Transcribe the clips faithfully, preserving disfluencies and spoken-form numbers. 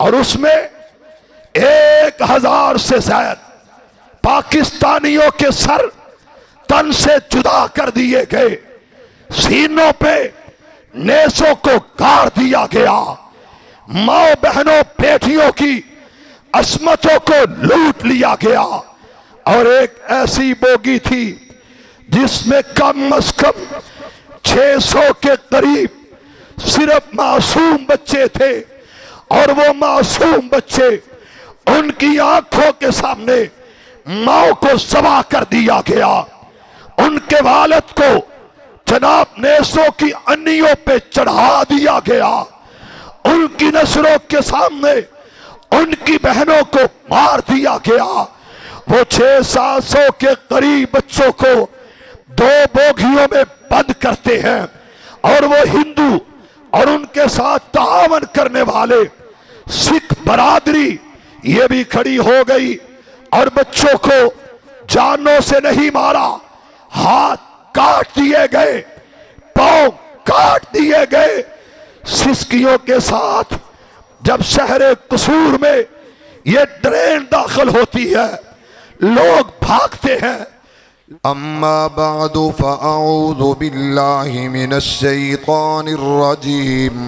اور اس میں ایک ہزار سے زائد پاکستانیوں کے سر تن سے جدا کر دیے گئے، سینوں پہ نیزوں کو گاڑ دیا گیا، ماں بہنوں بیٹیوں کی عصمتوں کو لوٹ لیا گیا۔ اور ایک ایسی بوگی تھی جس میں کم از کم چھ سو کے قریب صرف معصوم بچے تھے، اور وہ معصوم بچے ان کی آنکھوں کے سامنے ماں کو ذبح کر دیا گیا، ان کے والد کو جناب نیزوں کی انیوں پہ چڑھا دیا گیا، ان کی نظروں کے سامنے ان کی بہنوں کو مار دیا گیا۔ وہ چھ سات سو کے قریب بچوں کو دو بوگیوں میں بند کرتے ہیں، اور وہ ہندو اور ان کے ساتھ تعاون کرنے والے سکھ برادری یہ بھی کھڑی ہو گئی، اور بچوں کو جانوں سے نہیں مارا، ہاتھ کاٹ دیے گئے، پاؤں کاٹ دیے گئے۔ سسکیوں کے ساتھ جب شہر قصور میں یہ ٹرین داخل ہوتی ہے، لوگ بھاگتے ہیں۔ اما بعد فاعوذ باللہ من الشیطان الرجیم،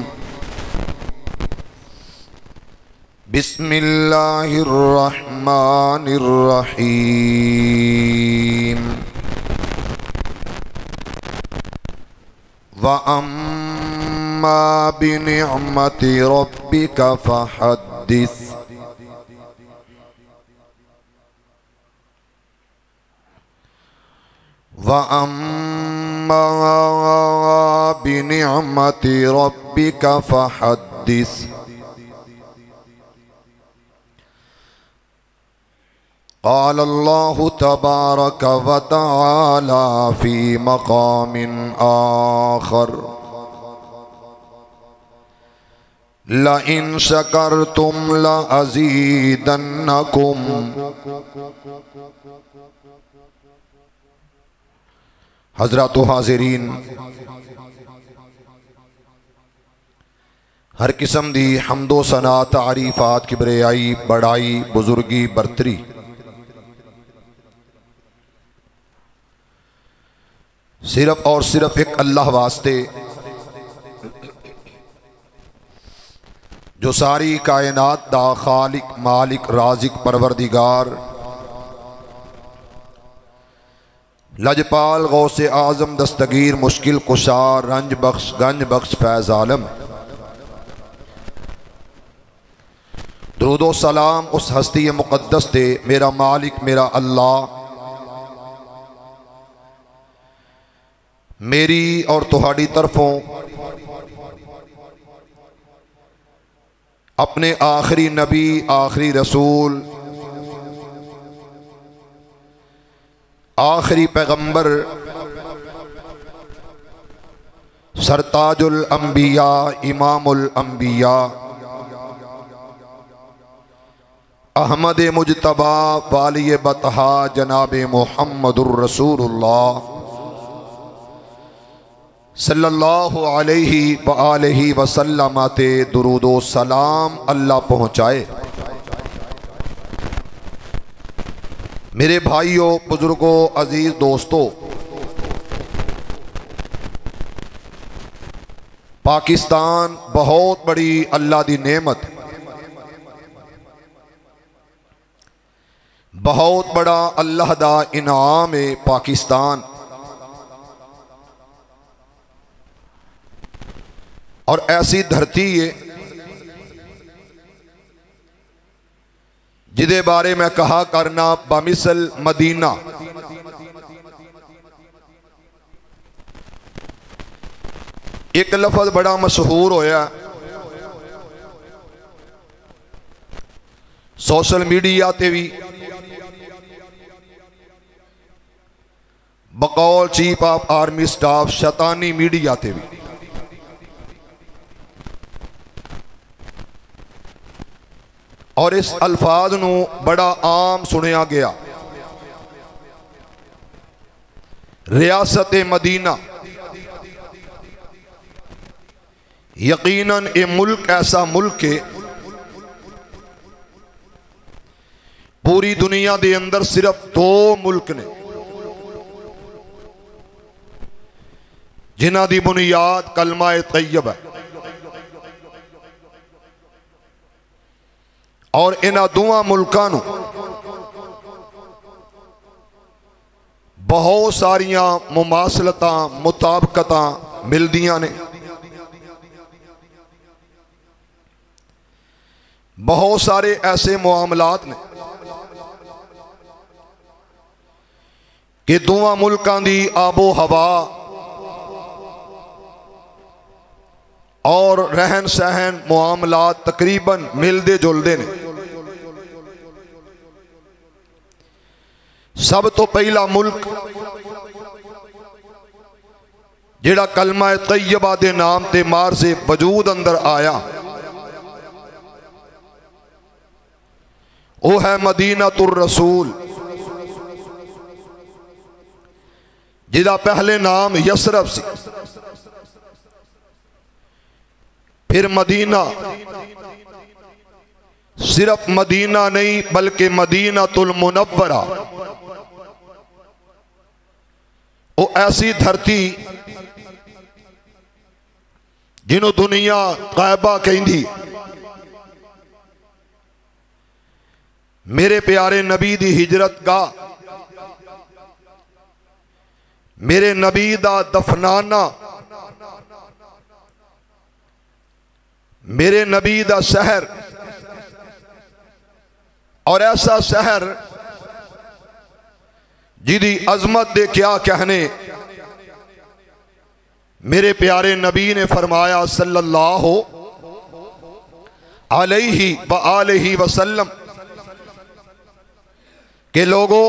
بسم اللہ الرحمن الرحیم۔ وَأَمَّا بِنِعْمَةِ رَبِّكَ فَحَدِّثْ۔ وَأَمَّا بِنِعْمَةِ رَبِّكَ فَحَدِّثْ۔ قال اللہ تبارک وتعالی فی مقام آخر، لئن شکرتم لأزیدنکم۔ حضرات و حاضرین، ہر قسم دی حمد و ثنا تعریفات کبریائی بڑائی بزرگی برتری صرف اور صرف ایک اللہ واسطے، جو ساری کائنات دا خالق مالک رازق پروردگار، لجپال غوث اعظم دستگیر مشکل کشار رنج بخش گنج بخش فیض عالم۔ درود و سلام اس ہستی مقدس تے، میرا مالک میرا اللہ میری اور تہاڈی طرفوں اپنے آخری نبی آخری رسول آخری پیغمبر سرتاج الانبیاء امام الانبیاء احمد مجتبی والی بطحا جناب محمد الرسول اللہ صلی اللہ علیہ وآلہ وسلم تے درود و سلام اللہ پہنچائے۔ میرے بھائیوں بزرگوں عزیز دوستوں، پاکستان بہت بڑی اللہ دی نعمت، بہت بڑا اللہ دا انعام ہے پاکستان، اور ایسی دھرتی ہے جدے بارے میں کہا کرنا بمثل مدینہ۔ ایک لفظ بڑا مشہور ہویا سوشل میڈیا تے بھی، بقول چیف آف آرمی سٹاف شیطانی میڈیا تے بھی۔ اور اس الفاظ نو بڑا عام سنیا گیا، ریاست مدینہ۔ یقیناً یہ ملک ایسا ملک ہے پوری دنیا دے اندر صرف دو ملک نے جنہ دی بنیاد کلمہ طیبہ ہے، اور انہاں دوواں ملکاں نو بہت ساریاں مماثلتاں مطابقتاں ملدیاں نے، بہت سارے ایسے معاملات نے کہ دونوں ملکاں دی آب و ہوا اور رہن سہن معاملات تقریباً ملدے جلدے نے۔ سب تو پہلا ملک جڑا کلمہ طیبہ دے نام تے مار سے وجود اندر آیا وہ ہے مدینہ الرسول، جدا پہلے نام یسرب سی، پھر مدینہ، صرف مدینہ نہیں بلکہ مدینہ المنورہ، وہ ایسی دھرتی جنہوں دنیا غائبہ کہندی، میرے پیارے نبی دی ہجرت گاہ، میرے نبی دا دفنانہ، میرے نبی دا شہر، اور ایسا شہر جدی عظمت دے کیا کہنے، میرے پیارے نبی نے فرمایا صلی اللہ علیہ وآلہ وسلم کہ لوگوں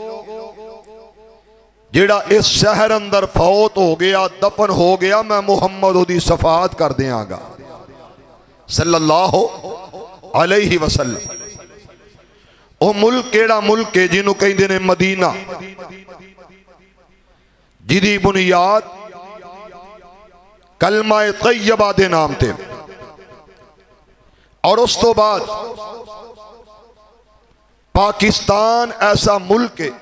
جڑا اس شہر اندر فوت ہو گیا دفن ہو گیا میں محمد دی شفاعت کر دیاں گا صلی اللہ علیہ وسلم۔ او ملک کیڑا ملک ہے جنہوں کہیں دینے مدینہ، جدی بنیاد کلمہ طیبہ دے نام تے، اور اس تو بعد پاکستان ایسا ملک ہے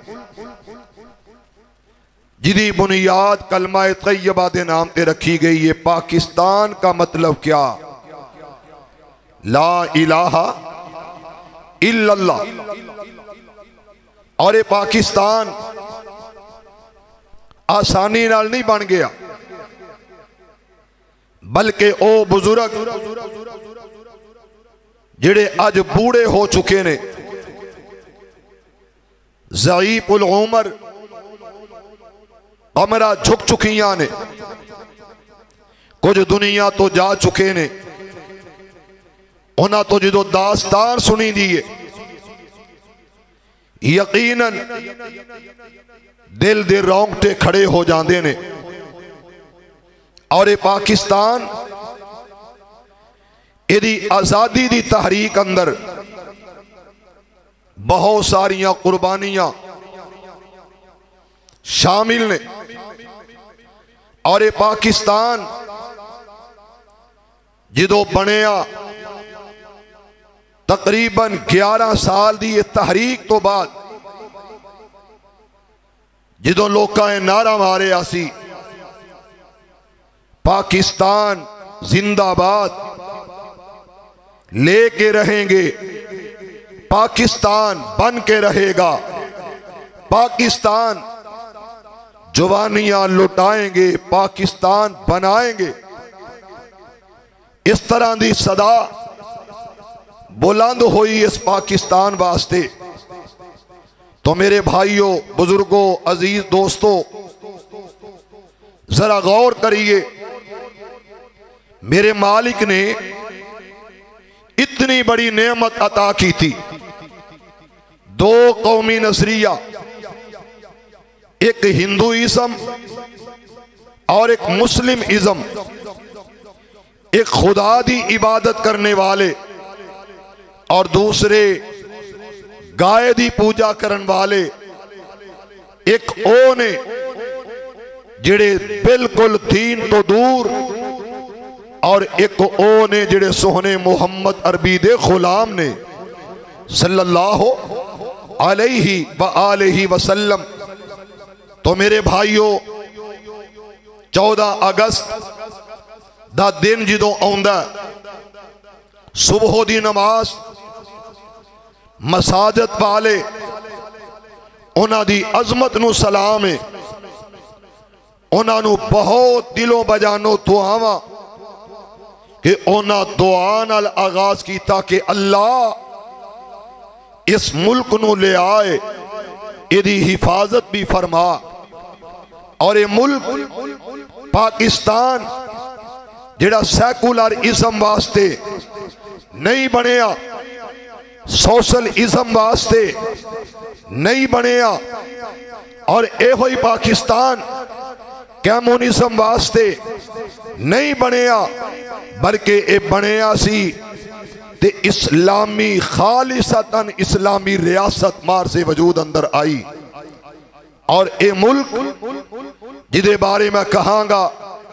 جدی بنیاد کلمہ طیبہ دے نام تے رکھی گئی ہے۔ پاکستان کا مطلب کیا؟ لا الہ الا اللہ۔ اور یہ پاکستان آسانی نال نہیں بن گیا، بلکہ او بزرگ جڑے اج بوڑے ہو چکے نے، ضعیف العمر، کمرہ جھک چکیاں نے، کچھ دنیا تو جا چکے نے، انہاں تو جدو داستان سنی دیئے یقیناً دل دے رونگٹے کھڑے ہو جاندے نے۔ اور یہ پاکستان ایدی آزادی دی تحریک اندر بہت ساریاں قربانیاں شامل نے، اور یہ پاکستان جدو بنیا تقریباً گیارہ سال دی یہ تحریک تو بعد جدو لوکاں نعرہ مارے آسی پاکستان زندہ باد، لے کے رہیں گے، پاکستان بن کے رہے گا، پاکستان جوانیاں لٹائیں گے، پاکستان بنائیں گے، اس طرح دی صدا بلند ہوئی اس پاکستان واسطے۔ تو میرے بھائیوں، بزرگوں، عزیز دوستوں، ذرا غور کریے، میرے مالک نے اتنی بڑی نعمت عطا کی تھی، دو قومی نظریہ، ایک ہندوازم اور ایک مسلم ازم، ایک خدا دی عبادت کرنے والے اور دوسرے گائے دی پوجا کرن والے، ایک او نے جڑے بالکل دین تو دور، اور ایک او نے جڑے سوہنے محمد عربی دے غلام نے صلی اللہ علیہ وآلہ وسلم۔ تو میرے بھائیو، چودہ اگست دا دن جدوں آندا صبح دی نماز مساجد والے انہاں دی عظمت نو سلام ہے، انہاں نو بہت دلوں بجانو دعاواں کہ انہاں دعا نال آغاز کیتا کہ اللہ اس ملک نو لے آئے، ایدی حفاظت بھی فرما، اور یہ ملک پاکستان جڑا سیکولر ازم واسطے نہیں بنیا، سوشل ازم واسطے نہیں بنیا، اور اے ہوئی پاکستان کمیونزم واسطے نہیں بنیا، بلکہ اے بنیا سی تے اسلامی خالصتاً اسلامی ریاست مار سے وجود اندر آئی۔ اور اے ملک جدے بارے میں کہاں گا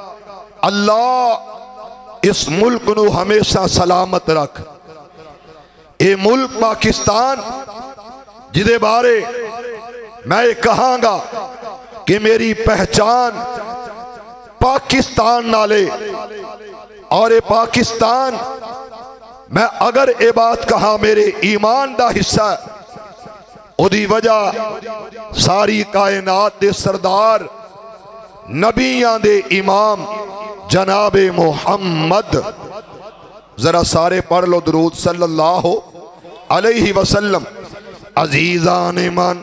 اللہ اس ملک نو ہمیشہ سلامت رکھ۔ اے ملک پاکستان جدے بارے میں کہاں گا کہ میری پہچان پاکستان نالے، اور اے پاکستان میں اگر اے بات کہا میرے ایمان دا حصہ او دی وجہ ساری کائنات دے سردار نبیان دے امام جناب محمد، ذرا سارے پڑھ لو درود صلی اللہ علیہ وسلم۔ عزیزان من،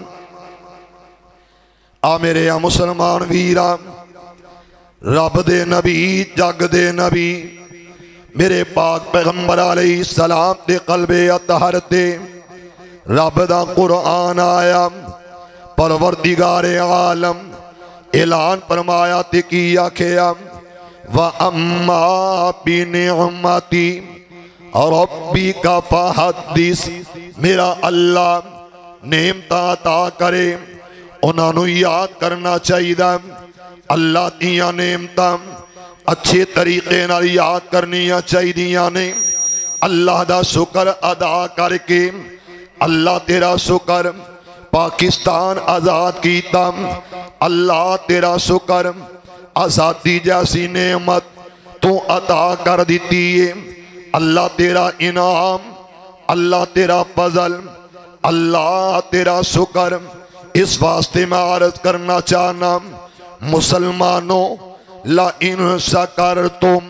آ میرے آ مسلمان ویران، رب دے نبی جگ دے نبی میرے پاک پیغمبر علیہ السلام دے قلب اطہر تے رب دا قرآن آیا، پروردگار عالم اعلان فرمایا تے کیا کیا وَأَمَّا بِنِعْمَتِ رَبِّكَ فَحَدِّثْ۔ میرا اللہ نعمت عطا کرے انہاں نو یاد کرنا چاہیے، اللہ دیاں نعمتاں اچھے طریقے نال یاد کرنیاں چاہیے نے۔ اللہ دا شکر ادا کر کے اللہ تیرا شکر پاکستان آزاد کیتا، اللہ تیرا شکر آزادی جیسی نعمت تو عطا کر دیتی ہے، اللہ تیرا انعام، اللہ تیرا فضل، اللہ تیرا شکر۔ اس واسطے میں عرض کرنا چاہنا مسلمانوں، لَإِن شَكَرْتُمْ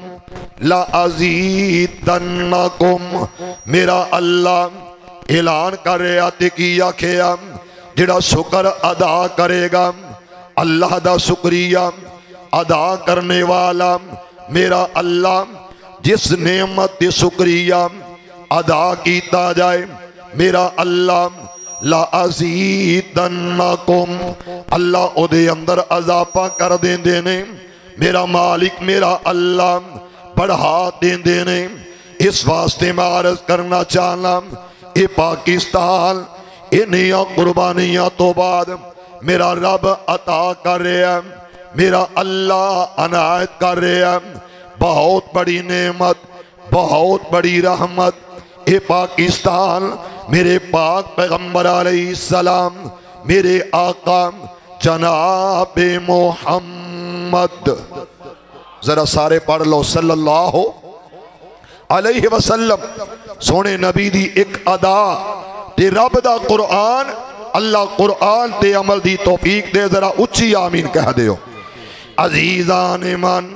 لَأَزِيدَنَّكُمْ۔ میرا اللہ اعلان کر رہا تے کیا کیا جڑا شکر ادا کرے گا، اللہ دا شکریہ ادا کرنے والا میرا اللہ جس نعمت تے شکریہ ادا کیتا جائے، میرا اللہ لَأَزِيدَنَّكُمْ، اللہ او دے اندر اضافہ کر دیں دینے، میرا مالک میرا اللہ بڑھا دیں دینے۔ اس واسطے میں عرض کرنا چاہنا اے پاکستان انہیاں قربانیاں تو بعد میرا رب عطا کر رہے ہیں، میرا اللہ عنایت کر رہے ہیں، بہت بڑی نعمت، بہت بڑی رحمت۔ اے پاکستان میرے پاک پیغمبر علیہ السلام، میرے آقا جناب محمد، ذرا سارے پڑھ لو صلی اللہ علیہ وسلم، سونے نبی دی ایک ادا تے رب دا قرآن، اللہ قرآن تے عمل دی توفیق دے، ذرا اچھی آمین کہہ دیو۔ عزیزان من،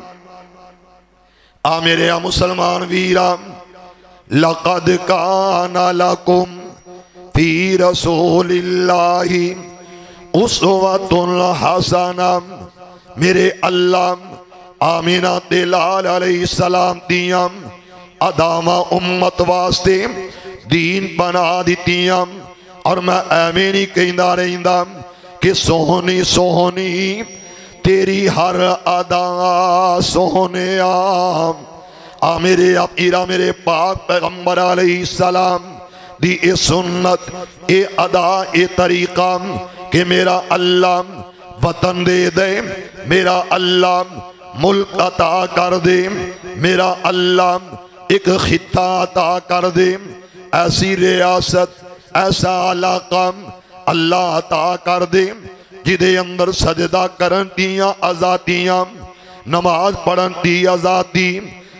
آ میرے مسلمان ویران، لَقَدْ كَانَ لَكُمْ فِي رَسُولِ اللَّهِ اُسْوَةٌ حَسَنَةٌ۔ میرے اللہ آمینہ دلال علیہ السلام دیاں ادامہ امت واسطے دین بنا دیتیاں، اور میں ایمینی کہندہ رہندہ کہ سونی سونی تیری ہر ادا سونے آم۔ آ میرے اپیرا میرے پاک پیغمبر علیہ السلام دی اے سنت، اے ادا، اے طریقہ کہ میرا اللہ وطن دے دے، میرا اللہ ملک عطا کر دے، میرا اللہ ایک خطہ عطا کر دے، ایسی ریاست، ایسا علاقہ اللہ عطا کر دے جدے اندر سجدہ کرن دیاں آزادیاں نماز پڑھن دی آزادی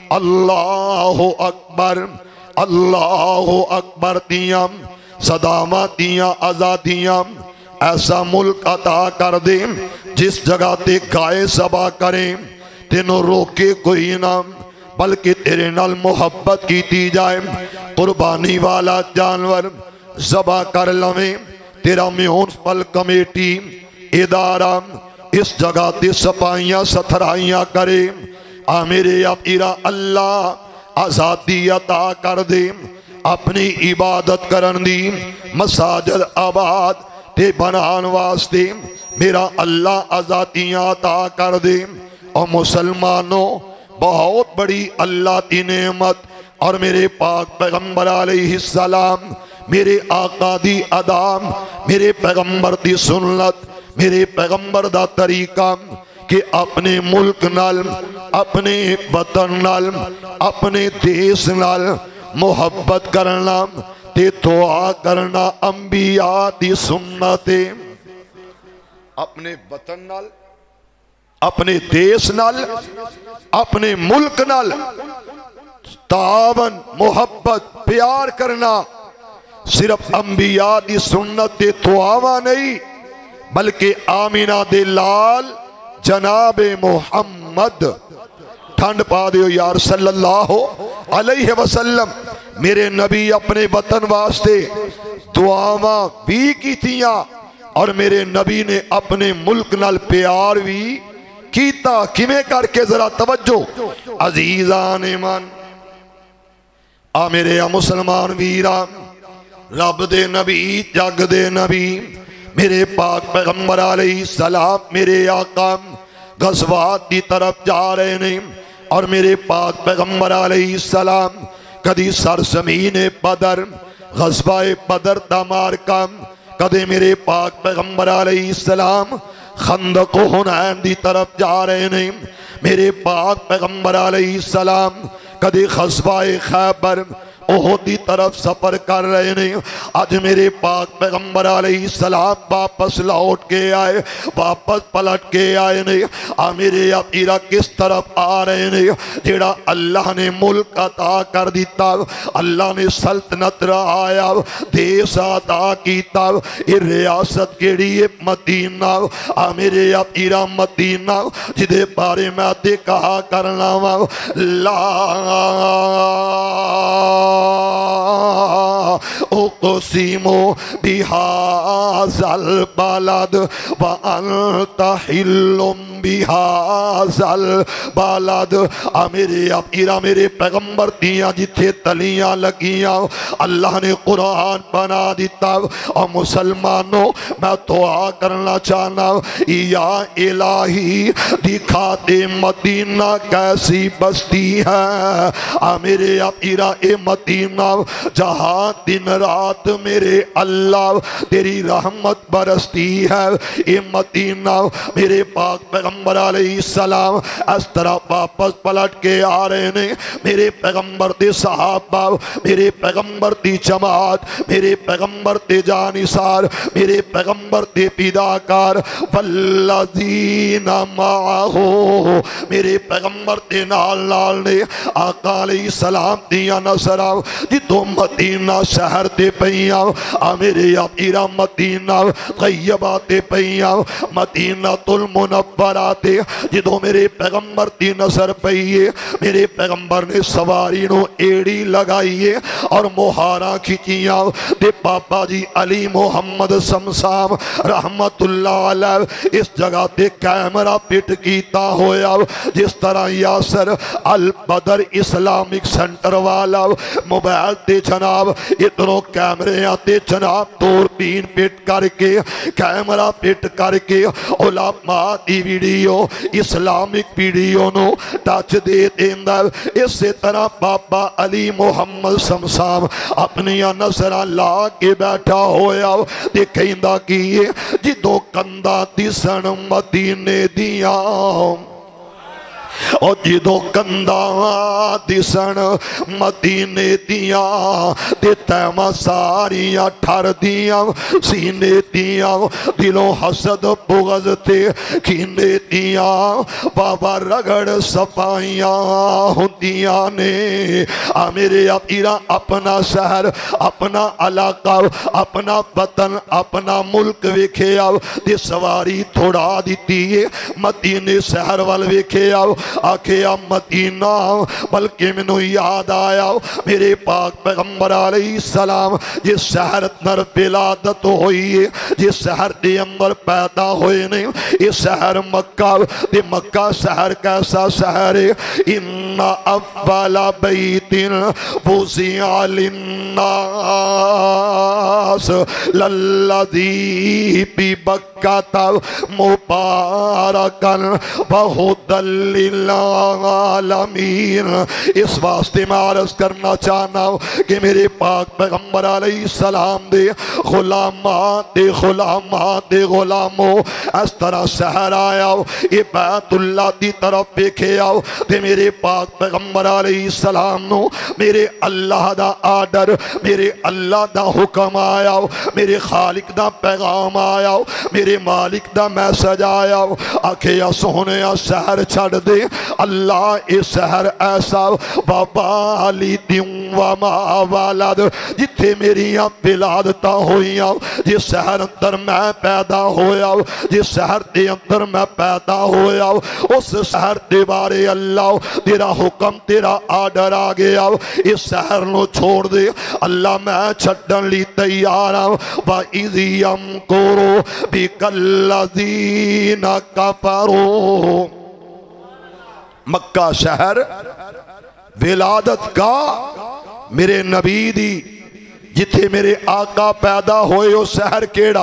اللہ اکبر اللہ اکبر دیاں صدامہ دیاں آزادیاں ایسا ملک عطا کر دے جس جگہ تے گائے ذبح کریں تینوں روکے کوئی نہ بلکہ تیرے نال محبت کی دی جائے قربانی والا جانور ذبح کر لویں تیرا میونسپل کمیٹی ادارہ اس جگہ تے صفائیاں ستھرائیاں کرے آ میرے اپیرا اللہ آزادی عطا کر دے اپنی عبادت کرن دی مساجد آباد تے بنان واسطے میرا اللہ آزادیاں عطا کر دے اور مسلمانوں بہت بڑی اللہ کی نعمت اور میرے پاک پیغمبر علیہ السلام میرے آقا دی ادام میرے پیغمبر دی سنت میرے پیغمبر دا طریقہ کہ اپنے ملک نال اپنے وطن نال اپنے دیس نال محبت کرنا تے دعا کرنا انبیاء دی سنت اپنے وطن نال اپنے دیس نال اپنے ملک نال تعاون محبت پیار کرنا صرف انبیاء دی سنت تے دعاواں نہیں بلکہ آمینہ دے لال جناب محمد ٹھنڈ پا دیو یار صلی اللہ علیہ وسلم میرے نبی اپنے وطن واسطے دعاواں بھی کی تھیاں اور میرے نبی نے اپنے ملک نال پیار بھی کیتا کیویں کر کے ذرا توجہ عزیزان ایمان آ میرے مسلمان ویران رب دے نبی جگ دے نبی میرے پاک پیغمبر علیہ السلام میرے آقا غزوات دی طرف جا رہے ہیں اور میرے پاک پیغمبر علیہ السلام کدی سرزمین بدر غزوہ بدر دا مارکا کدے میرے پاک پیغمبر علیہ السلام خندق و حنین دی طرف جا رہے ہیں میرے پاک پیغمبر علیہ السلام کدے غزوہ خیبر احد دی طرف سفر کر رہے ہیں آج میرے پاک پیغمبر علیہ السلام واپس لوٹ کے آئے واپس پلٹ کے آئے نہیں آ میرے اپیرا کس طرف آ رہے ہیں جیڑا اللہ نے ملک عطا کر دیتا اللہ نے سلطنت رہایا دیس عطا کیتا یہ ریاست کیڑی مدینہ آ میرے اپیرا مدینہ جدے بارے میں تے کہا کرنا لا اقسم بهذا البلد وانت حل بهذا البلد میرے اپیرا میرے پیغمبر دیاں جتھے تلیاں لگیاں اللہ نے قرآن بنا دیتا اور مسلمانوں میں دعا کرنا چاہنا یا الہی دکھا دے مدینہ کیسی بستی ہے میرے اپیرا اے مدینہ جہاں دن رات میرے اللہ تیری رحمت برستی ہے اے مدینہ میرے پاک پیغمبر علیہ السلام اس طرح واپس پلٹ کے آ رہے ہیں میرے پیغمبر دے صحابہ میرے پیغمبر دی جماعت میرے پیغمبر دے جانثار میرے پیغمبر دے پیداکار والذین معہو میرے پیغمبر دے نال نال نے آقا علیہ السلام دیا نظر آؤ جدو مدینہ شہر تے پہیاں آ میرے اپیرا مدینہ غیبہ تے پہیاں مدینہ المنورہ تے جدو میرے پیغمبر دی نظر پہیے میرے پیغمبر نے سواری نو ایڑی لگائیے اور مہارا کھچیاں تے پاپا جی علی محمد سمسام رحمت اللہ علیہ اس جگہ تے کیمرہ پٹ کیتا ہویا جس طرح یاسر البدر اسلامک سنٹر والا موبائل تے جناب اتنوں کیمرے آتے جناب دور تین پٹ کر کے کیمرہ پٹ کر کے علماء دی ویڈیو اسلامک ویڈیو نو ٹچ دے دیندہ اسی طرح بابا علی محمد سمسام اپنی نظرہ لا کے بیٹھا ہویا دیکھیں دا کیے جدو کندہ دی سن مدینے دیاں اور جدوں کنداں دسن مدینے دیاں تے تیماں ساریاں ٹھر دیاں سینے دیاں دلوں حسد بغض تے کینے دیاں بابا رگڑ صفائیاں ہوندیاں نے آ میرے اپیرا اپنا شہر اپنا علاقہ اپنا وطن اپنا ملک ویکھے آؤ تے سواری تھوڑا دیتی ہے مدینے شہر وال ویکھے آؤ آکھے آ مدینہ بلکہ منو یاد آیا میرے پاک پیغمبر علیہ السلام جس شہر اندر ولادت ہوئی ہے جس شہر دے اندر پیدا ہوئے نے اس شہر مکہ دے مکہ شہر کیسا شہر ہے ان اول بیت وضع للناس للذی ببکۃ مبارکا وہدی للعالمین۔ اس واسطے میں عرض کرنا چاہنا ہوں کہ میرے پاک پیغمبر علیہ السلام دے غلامات دے غلامات دے غلاموں اس طرح شہر آیا ہو یہ بیت اللہ دی طرف دیکھے آؤ تے میرے پاک پیغمبر علیہ السلام نو میرے اللہ دا آڈر میرے اللہ دا حکم آیا ہو میرے خالق دا پیغام آیا ہو میرے مالک دا میسج آیا ہو آکھے یا سونے یا شہر چھڑ دے اللہ اس شہر ایسا ووالد وما ولد جتھے میری ولادتاں ہوئیاں جس شہر اندر میں پیدا ہویا جس شہر دے اندر میں پیدا ہویا اس شہر دے بارے اللہ تیرا حکم تیرا آڈر آ گیا اس شہر نو چھوڑ دے اللہ میں چھڑن لی تیار ہوں وَإِذْ يَمْكُرُ بِكَ الَّذِينَ كَفَرُوا۔ مکہ شہر ولادت کا میرے نبی دی جتھے میرے آقا پیدا ہوئے وہ شہر کیڑا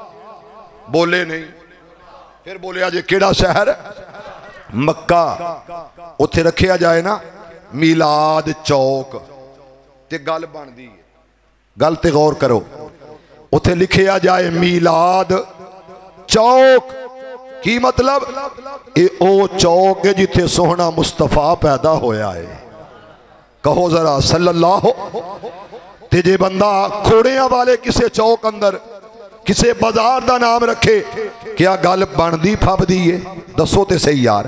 بولے نہیں پھر بولے آجے کیڑا شہر مکہ اتھے رکھیا جائے نا میلاد چوک تے گل بن دی گل تے غور کرو اتھے لکھیا جائے میلاد چوک کی مطلب اے او چوک ہے جتھے سوہنا مصطفیٰ پیدا ہویا ہے کہو ذرا صلی اللہ تے جے بندہ کھوڑیاں والے کسے چوک اندر کسے بازار دا نام رکھے کیا گل بندی پھب دیئے دسو تے صحیح یار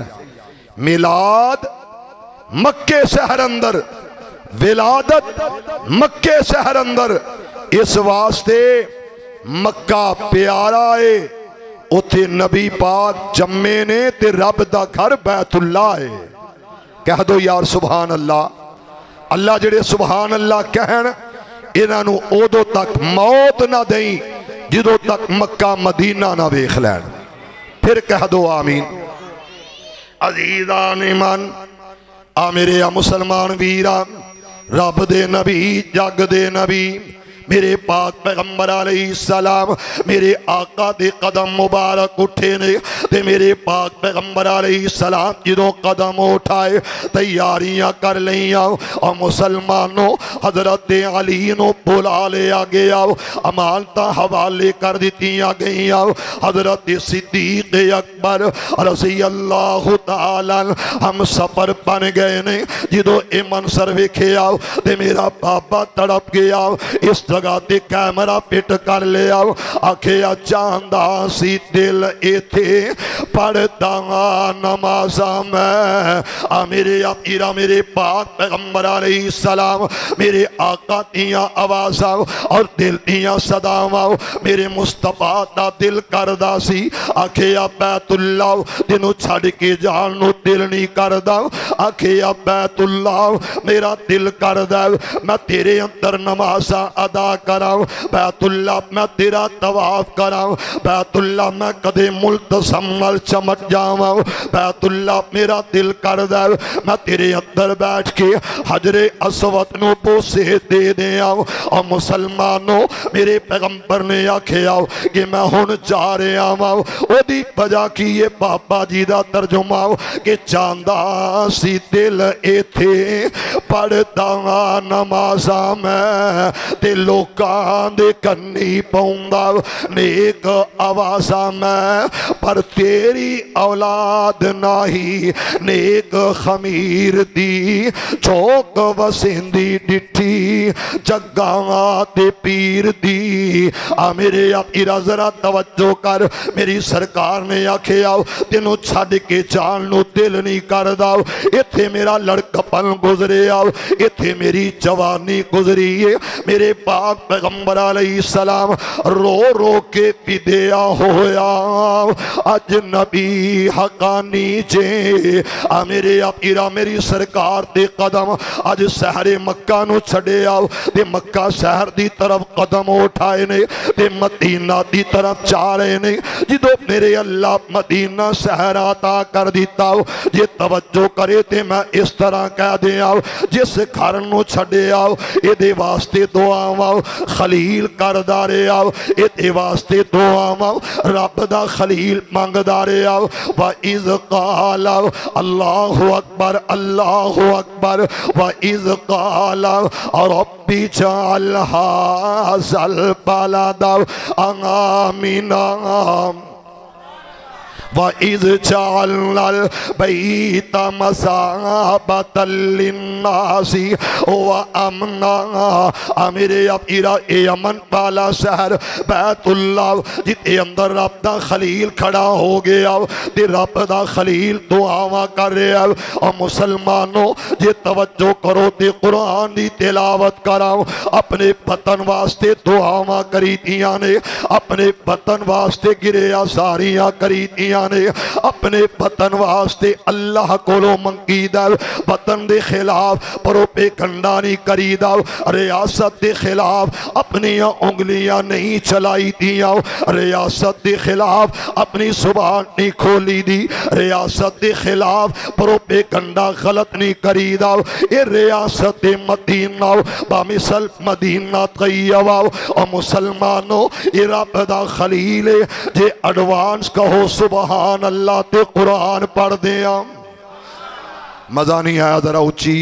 میلاد مکے شہر اندر ولادت مکے شہر اندر اس واسطے مکہ پیارا ہے اتھے نبی پاک جمعے نے تے رب دا گھر بیت اللہ ہے کہہ دو یار سبحان اللہ اللہ جڑے سبحان اللہ کہن انہوں اودو تک موت نہ دیں جدو تک مکہ مدینہ نہ بیخ لین پھر کہہ دو آمین عزیزان من آمیرے مسلمان ویران رب دے نبی جگ دے نبی میرے پاک پیغمبر علیہ السلام میرے آقا دے قدم مبارک اٹھے نے تے میرے پاک پیغمبر علیہ السلام جدوں قدم اٹھائے تیاریاں کر لیاں اور مسلمانوں حضرت علی نو بلا لیا گیا امانتاں حوالے کر دیتیاں گئیاں حضرت صدیق اکبر رضی اللہ تعالیٰ ہم سفر بن گئے نے جدوں اے منظر ویکھے آؤ تے میرا بابا تڑپ گیا اس جگہ تے کیمرہ پیٹ کر لیا آکھے چاندہ سی دل ایتھے پڑھتا نمازہ میں آ میرے اپیرہ میرے پاک پیغمبر علیہ السلام میرے آقا تیاں آوازاں اور دل تیاں صداواں میرے مصطفیٰ دا دل کردہ سی آکھے بیت اللہ دنوں چھڑ کے جانو دل نہیں کردہ آکھے بیت اللہ میرا دل کردہ میں تیرے اندر نمازاں ادا کراؤں بیت اللہ میں تیرا طواف کراؤں بیت اللہ میں کدے ملتزمل چمٹ جاؤں بیت اللہ میرا دل کر دے میں تیرے اندر بیٹھ کے حجر اسود نو بوسے دے دے آؤں اور مسلمانوں میرے پیغمبر نے آکھے آؤ کہ میں ہون جا رہے آؤں او دی بجا کی یہ بابا جی دا ترجمہ آؤ کہ چاندہ سی دل اے تھے پڑھتا نمازہ میں دلو लोकां दे कन्नी पाउंदा नेक आवाज़ा मैं पर तेरी औलाद नाही नेक खमीर दी चौक वसेंदी डिठी जग्गा ते पीर दी। आ मेरे इरा जरा तवज्जो कर, मेरी सरकार ने आखिया तेनों छड़ के जान नूं दिल नहीं करदा, इत्थे मेरा लड़कपन गुजरे आओ, इत्थे मेरी जवानी गुजरी है। मेरे पाक पैगंबर अलैहिस्सलाम रो रो के पिदिया होया अजनबी हकानी जे। आ मेरे इरा मेरी सरकार दे कदम अज शहरे मक्का नूं छड़े आओ ते मक्का शहर दी तरफ कदम उठाए ने ते मदीना दी तरफ जा रहे ने। जिदों मेरे अल्लाह मदीना शहर अता कर दिता जे तवज्जो करे ते मैं इस तरह कह दिया जिस घर नूं छड़े आओ इहदे वास्ते दुआवां खलील करदा रहे आओ, इहदे वास्ते दुआवां रब दा खलील मंगदा रहे आओ। व इज़ क़ाल अल्लाहु अकबर अल्लाहु अकबर व इज़ क़ाल रब्बी जअल हाज़ल बलद आमिना व इज़ जअलनल बैत मसाबतल लिन्नासी व अमना। मेरे इरा ए अमन वाला शहर बैतुल्लाह जिते अंदर रब दा खलील खड़ा हो गया ते रब दा खलील दुआवां कर रहा। और मुसलमानों जे तवज्जो करो ते कुरान दी तिलावत कराओ, अपने वतन वास्ते दुआवां करी दियां ने, अपने वतन वास्ते गिरिया सारियां करी दियां ने, अपने वतन वास्ते अल्लाह कोलों मंगीदा, वतन दे खिलाफ प्रोपेगंडा नहीं करीदा, रियासत के खिलाफ अपनी उंगलियां नहीं चलाई दिया, रियासत के खिलाफ अपनी जुबान नहीं खोली दी, रियासत के खिलाफ प्रोपेगंडा गलत नहीं करीदा। ये रियासत मदीना बामिसल मदीना तैयबा और मुसलमानों ये रब दा खलील है। जे एडवांस कहो सुबहान अल्लाह ते कुरान पढ़ दिया मजा नहीं आया, जरा उच्ची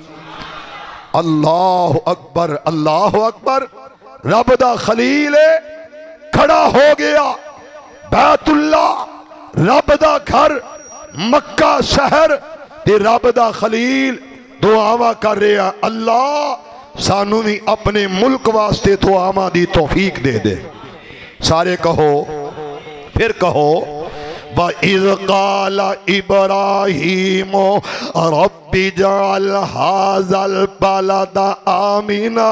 अल्लाह अकबर अल्लाह अकबर। रब दा खलील है खड़ा हो गया बैतुल्लाह रब दा घर मक्का शहर ते रब दा खलील दुआवा कर रहा अल्लाह सानू भी अपने मुल्क वास्ते दुआवा दी तौफीक दे दे। सारे कहो फिर कहो व इज़ क़ाल इब्राहीम रब्बी जअल हाज़ल बलद आमिना।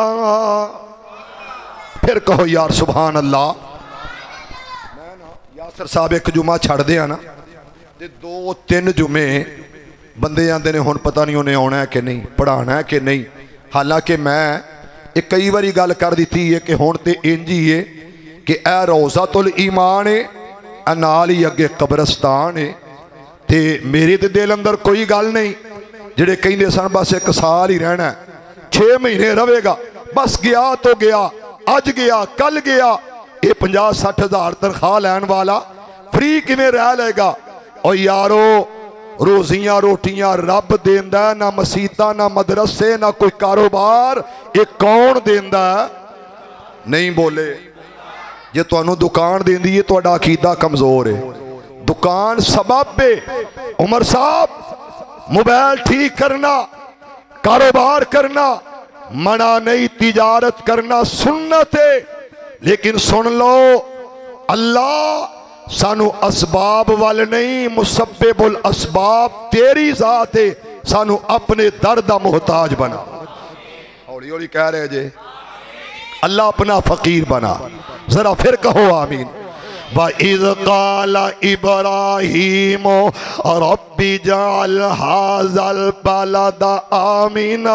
फिर कहो यार सुभान अल्लाह। मैं ना यासर साहब एक जुमा छड़ दिया ना ते दो तीन जुमे बंदे आंदे ने हुण पता नहीं उन्हें आना है कि नहीं, पढ़ाना है कि नहीं। हालांकि मैं एक कई बारी गल कर दी है कि हुण ते इंज ही है कि ए रोज़ातुल ईमान है, ए नाल ही अगे कब्रस्तान है। ते मेरे ते दिल अंदर कोई गल नहीं, जिहड़े कहिंदे सन बस एक साल ही रहना है, छे महीने रहेगा बस, गया तो गया, अज गया कल गया। ये पचास सठ हज़ार तनख्वाह लैन वाला फ्री किवें रह लेगा? और यारो रोजियां रोटियां रब देंदा, ना मसीता ना मदरसे ना कोई कारोबार, ये कौन देंदा? नहीं बोले। जे तुहानू दुकान देंदी है तुहाडा अकीदा कमजोर है। दुकान सबब है। उमर साहब मोबाइल ठीक करना, कारोबार करना मना नहीं, तिजारत करना सुन्नत है। लेकिन सुन लो अल्लाह सानू असबाब वाल नहीं, मुसब्बिबुल असबाब तेरी जात है, सानू अपने दर दा मोहताज बना। हौली हौली कह रहे जे अल्लाह अपना फकीर बना। जरा फिर कहो आमीन। व इज़ क़ाल इब्राहीम रब्बी जअल हाज़ल बलद आमिना।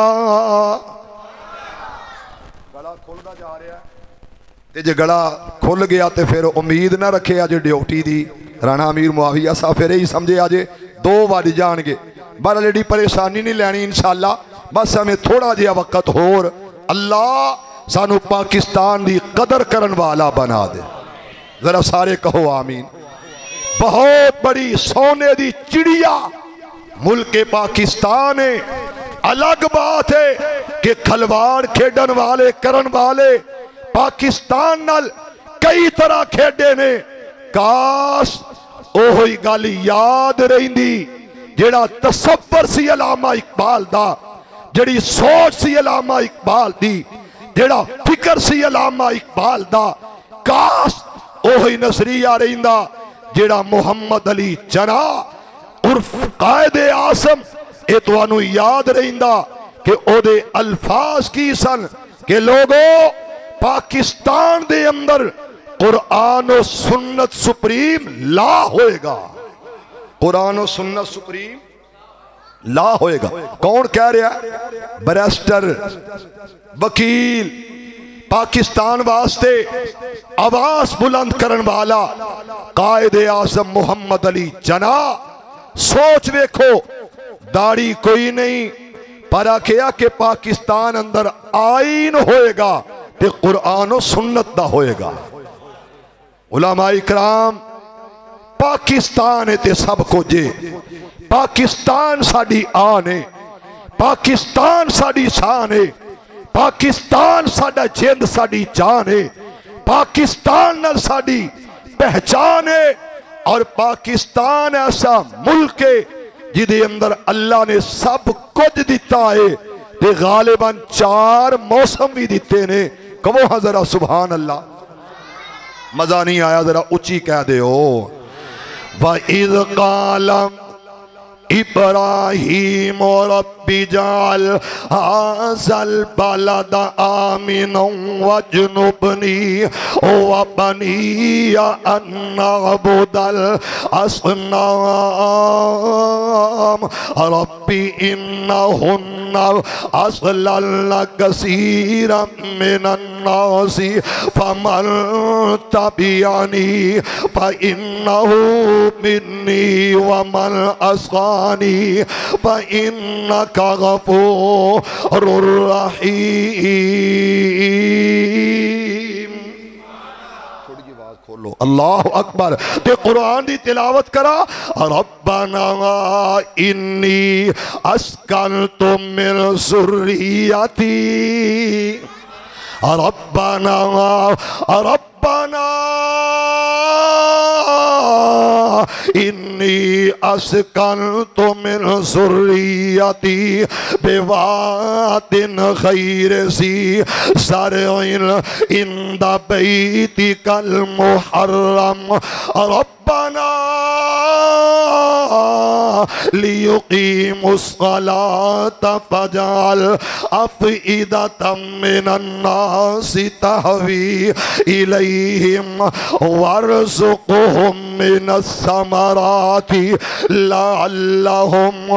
गला खुलदा जा रहा है ते जे गला खुल गया तो फिर उम्मीद ना रखे अज ड्यूटी दी। राणा अमीर मुआविया साहब फिर यही समझे अज दो बज जाएंगे। बहरहाल एडी परेशानी नहीं लैनी इंशाअल्लाह, बस हमें थोड़ा जिहा वक्त होर। अल्लाह सानू पाकिस्तान दी कदर करन वाला बना दे। जरा सारे कहो आमीन। बहुत बड़ी सोने दी चिड़िया मुल्क पाकिस्तान है। अलग बात है कि खलवाड़ खेडन वाले करन वाले پاکستان نال کئی طرح کھیڈے نے، کاش اوہی گل یاد رہندی جیڑا تصور سی علامہ اقبال دا، جڑی سوچ سی علامہ اقبال دی، جڑا فکر سی علامہ اقبال دا، کاش اوہی نظریہ رہندا جڑا محمد علی جناح عرف قائد اعظم اے توانو یاد رہندا کہ او دے الفاظ کی سن کہ لوگوں پاکستان دے اندر قرآن و سنت سپریم لا ہوئے گا، قرآن و سنت سپریم لا ہوئے گا۔ کون کہہ رہا ہے؟ بیرسٹر، وکیل، پاکستان واسطے آواز بلند کرن والا قائد اعظم محمد علی جناح۔ سوچ ویکھو، داڑھی کوئی نہیں، پر کیا کہ پاکستان اندر آئین ہوئے گا تے قرآن و سنت دا ہوئے گا۔ علماء اکرام، پاکستان تے سب کو جے، پاکستان ساڑی آنے، پاکستان ساڑی شانے، پاکستان ساڑا جند ساڑی جانے، پاکستان نال ساڑی پہچانے، اور پاکستان ایسا ملک ہے جدے اندر اللہ نے سب کچھ دیتا ہے، تے غالباً چار موسم بھی دیتے نے۔ کہو ہاں ذرا سبحان اللہ، مزہ نہیں آیا ذرا اچھی کہہ دے ہو۔ وَإِذْ قَالَ إِبْرَاهِيمُ رَبِّ اجْعَلْ هَٰذَا الْبَلَدَ آمِنًا وَاجْنُبْنِي وَبَنِيَّ أَن نَّعْبُدَ الْأَصْنَامَ رَبِّ إِنَّهُنَّ أَضْلَلْنَ كَثِيرًا مِّنَ النَّاسِ فَمَن تَبِعَنِي فَإِنَّهُ مِنِّي وَمَنْ عَصَانِي فَإِنَّكَ غَفُورٌ رَحِيمٌ۔ تھوڑی جی آواز کھولو، اللہ اکبر، تے قرآن دی تلاوت کرا۔ ربنا انی اسکنت من ذریتی، ربنا ربنا انی اسکنت من ذریتی بواد غیر ذی زرع عند بیتک المحرم ربنا لیقیموا الصلاة فاجعل افئدة من الناس تهوی الیہم وارزقهم من الثمرات لعلهم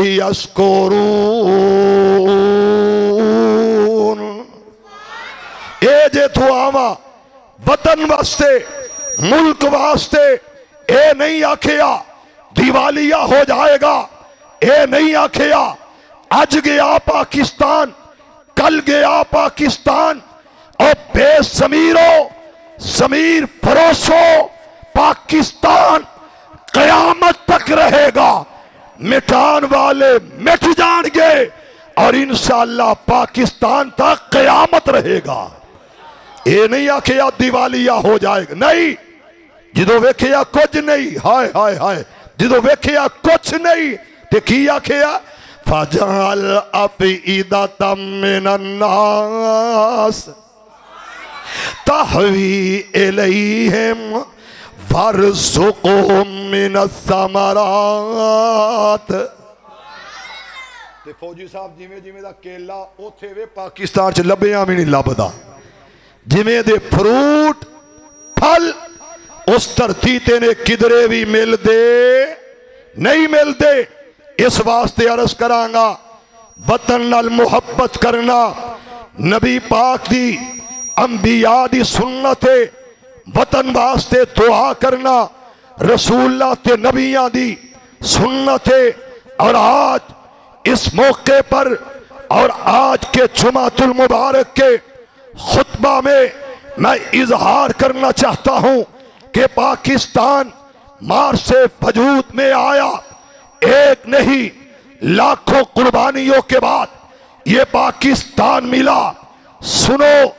یشکرون۔ اے جے تو آما وطن واسطے، ملک واسطے، اے نہیں آکھیا دیوالیہ ہو جائے گا، اے نہیں آکھیا آج گیا پاکستان، کل گیا پاکستان، اور بے ضمیرو ضمیر فروشو پاکستان قیامت تک رہے گا، مٹان والے مٹ جان گے، اور انشاءاللہ پاکستان تک قیامت رہے گا۔ اے نہیں آکھیا دیوالیہ ہو جائے گا، نہیں، جدو ویکھیا کچھ نہیں، ہائے ہائے ہائے، جدو ویکھیا کچھ نہیں، تے کی آکھیا فَجَعَلْ أَفْئِدَةً مِّنَ النَّاسِ تَهْوِي إِلَيْهِمْ وَارْزُقْهُم مِّنَ الثَّمَرَاتِ۔ تے فوجی صاحب جیویں جیویں دا کیلا اوتھے وے پاکستان چ لبیاں بھی نہیں لبدا، جیویں دے فروٹ پھل اس دھرتی تے نے کدرے بھی مل دے نہیں مل دے۔ اس واسطے عرض کرانگا وطن نال محبت کرنا نبی پاک دی انبیاء دی سنت ہے، وطن واسطے دعا کرنا رسول اللہ تے نبیاں دی سنت ہے۔ اور آج اس موقع پر اور آج کے جمعۃ المبارک کے خطبہ میں میں اظہار کرنا چاہتا ہوں کہ پاکستان مار سے وجود میں آیا، ایک نہیں لاکھوں قربانیوں کے بعد یہ پاکستان ملا۔ سنو،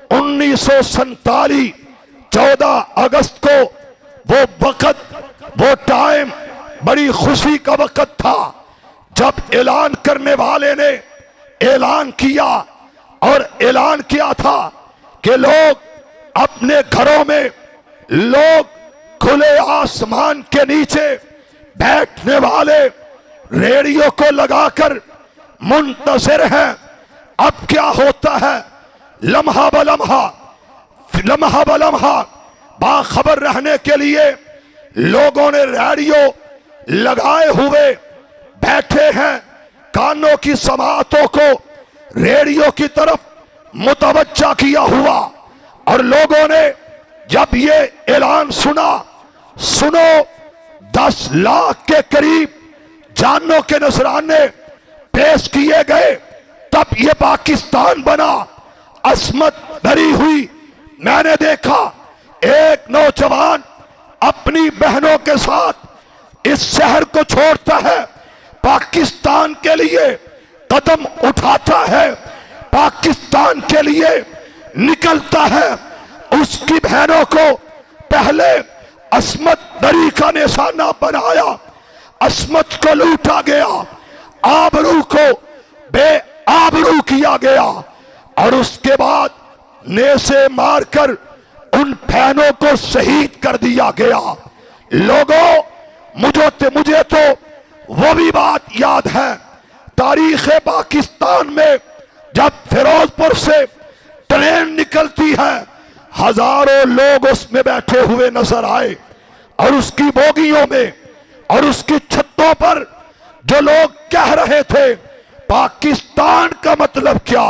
انیس سو سنتالیس چودہ اگست کو وہ وقت وہ ٹائم بڑی خوشی کا وقت تھا جب اعلان کرنے والے نے اعلان کیا اور اعلان کیا تھا کہ لوگ اپنے گھروں میں لوگ کھلے آسمان کے نیچے بیٹھنے والے ریڈیو کو لگا کر منتظر ہیں اب کیا ہوتا ہے۔ لمحہ بلمحہ لمحہ بلمحہ باخبر رہنے کے لیے لوگوں نے ریڈیو لگائے ہوئے بیٹھے ہیں، کانوں کی سماعتوں کو ریڈیو کی طرف متوجہ کیا ہوا، اور لوگوں نے جب یہ اعلان سنا، سنو دس لاکھ کے قریب جانوں کے نذرانے پیش کیے گئے، تب یہ پاکستان بنا۔ عصمت بھری ہوئی میں نے دیکھا ایک نوجوان اپنی بہنوں کے ساتھ اس شہر کو چھوڑتا ہے، پاکستان کے لیے قدم اٹھاتا ہے، پاکستان کے لیے نکلتا ہے۔ اس کی بہنوں کو پہلے عصمت دری کا نشانہ بنایا، عصمت کو لوٹا گیا، آبرو کو بے آبرو کیا گیا، اور اس کے بعد نیزے مار کر ان بہنوں کو شہید کر دیا گیا۔ لوگوں مجھے مجھے تو وہ بھی بات یاد ہے تاریخ پاکستان میں جب فیروز پور سے ٹرین نکلتی ہے، ہزاروں لوگ اس میں بیٹھے ہوئے نظر آئے، اور اس کی بوگیوں میں اور اس کی چھتوں پر جو لوگ کہہ رہے تھے پاکستان کا مطلب کیا،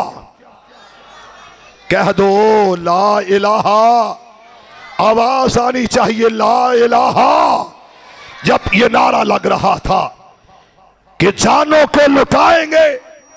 کہہ دو لا الہ، آواز آنی چاہیے لا الہ۔ جب یہ نعرہ لگ رہا تھا کہ جانوں کو لٹائیں گے،